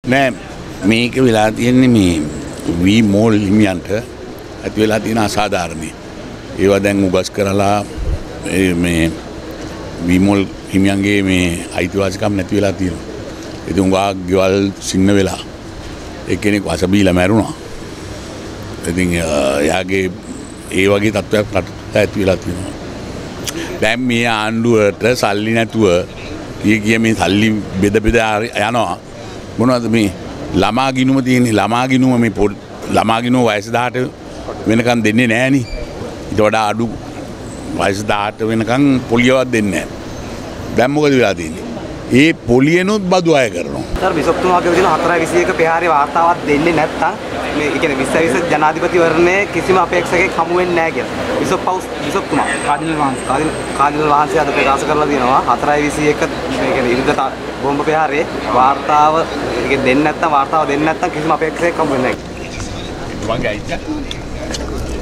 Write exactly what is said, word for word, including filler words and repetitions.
නෑ මේක වෙලා තියෙන්නේ මේ වී මෝල් හිමියන්ට ඇති වෙලා තියෙන අසාධාරණේ. ඒවා දැන් උගස් කරලා මේ වී මෝල් හිමියන්ගේ මේ අයිතිවාසිකම් නැති වෙලා තියෙනවා. ඉතින් උගා ගෙවල් සින්න වෙලා එක්කෙනෙක් වස බීලා මැරුණා. ඉතින් එයාගේ ඒ වගේ තත්ත්වයක් රටට ඇති වෙලා තියෙනවා. දැන් මේ ආණ්ඩුවට සල්ලි නැතුව කිය කිය මේ සල්ලි බෙද බෙද යනවා. මොනවද මේ ළමා ගිණුම තියෙන්නේ? ළමා ගිණුම මේ ළමා ගිණුම වයස දහඅට වෙනකන් දෙන්නේ නැහැ නේ. ඊට වඩා අඩු වයස දහඅට වෙනකන් පොලියවත් දෙන්නේ නැහැ. දැන් මොකද වෙලා තියෙන්නේ? ඒ පොලියනොත් බදු අය කරනවා. සර් බිසොප්තුමාගේ විදිහට හතරයි විසි එක පෙරහැරේ වාර්තාවක් දෙන්නේ නැත්නම් මේ ඒ කියන්නේ විස්ස විස්ස ජනාධිපතිවරණයේ කිසිම අපේක්ෂකෙක් හමු වෙන්නේ නැහැ කියලා. බිසොප් හවුස් බිසොප්තුමා කාඩිනල් වහන්සේ කාඩිනල් වහන්සේ අද ප්‍රකාශ කරලා තියෙනවා හතරයි විසි එක මේ කියන්නේ ඉරිදා බෝම්බ පෙරහැරේ වාර්තාව ඒක දෙන්නේ නැත්නම් වාර්තාව දෙන්නේ නැත්නම් කිසිම අපේක්ෂකෙක් හමු වෙන්නේ නැහැ.